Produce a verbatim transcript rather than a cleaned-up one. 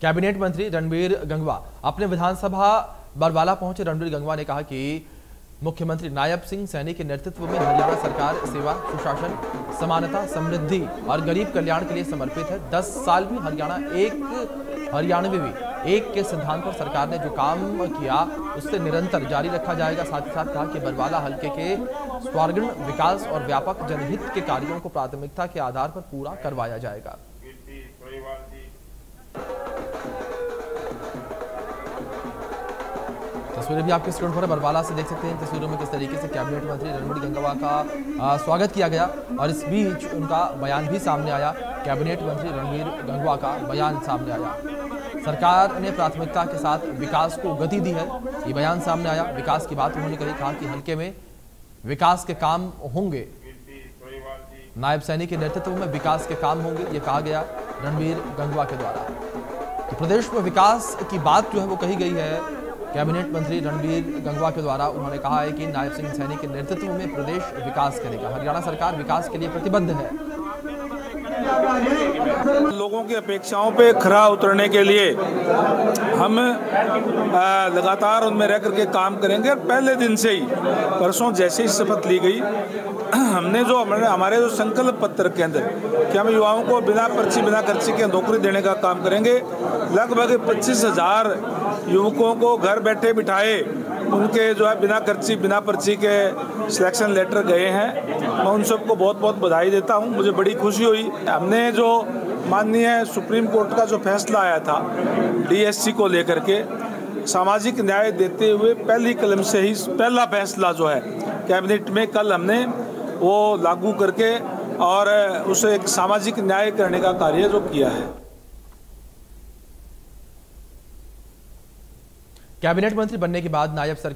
Cabinet मंत्री रणबीर गंगवा अपने विधानसभा बरवाला पहुंचे। रणबीर गंगवा ने कहा कि मुख्यमंत्री नायब सिंह सैनी के नेतृत्व में हरियाणा सरकार सेवा, सुशासन, समानता, समृद्धि और गरीब कल्याण के लिए समर्पित है। दस साल में हरियाणा एक हरियाणवी भी एक के सिद्धांत पर सरकार ने जो काम किया उससे निरंतर जारी रखा जाएगा। साथ ही साथ कहा कि बरवाला हल्के के सर्वांगीण विकास और व्यापक जनहित के कार्यों को प्राथमिकता के आधार पर पूरा करवाया जाएगा। तस्वीरें भी आपके स्क्रीन पर बरवाला से देख सकते हैं। तस्वीरों में किस तरीके से कैबिनेट मंत्री रणबीर गंगवा का आ, स्वागत किया गया और इस बीच उनका बयान भी सामने आया। कैबिनेट मंत्री रणबीर गंगवा का बयान सामने आया। सरकार ने प्राथमिकता के साथ विकास को गति दी है, ये बयान सामने आया। विकास की बात उन्होंने कही, कहा कि हल्के में विकास के काम होंगे, नायब सैनी के नेतृत्व में विकास के काम होंगे, ये कहा गया रणबीर गंगवा के द्वारा। तो प्रदेश में विकास की बात जो है वो कही गई है कैबिनेट मंत्री रणबीर गंगवा के द्वारा। उन्होंने कहा है कि नायब सिंह सैनी के नेतृत्व में प्रदेश विकास करेगा। हरियाणा सरकार विकास के लिए प्रतिबद्ध है। लोगों की अपेक्षाओं पे खरा उतरने के लिए हम लगातार उनमें रह करके काम करेंगे। पहले दिन से ही, परसों जैसे ही शपथ ली गई, हमने जो हमारे हमारे जो संकल्प पत्र के अंदर कि हम युवाओं को बिना पर्ची बिना खर्ची के नौकरी देने का काम करेंगे। लगभग पच्चीस हजार युवकों को घर बैठे बिठाए उनके जो है बिना खर्ची बिना पर्ची के सिलेक्शन लेटर गए हैं। मैं उन सबको बहुत बहुत बधाई देता हूं। मुझे बड़ी खुशी हुई। हमने जो माननीय सुप्रीम कोर्ट का जो फैसला आया था डीएससी को लेकर के, सामाजिक न्याय देते हुए पहली कलम से ही पहला फैसला जो है कैबिनेट में कल हमने वो लागू करके और उसे एक सामाजिक न्याय करने का कार्य जो किया है। कैबिनेट मंत्री बनने के बाद नायब सरकार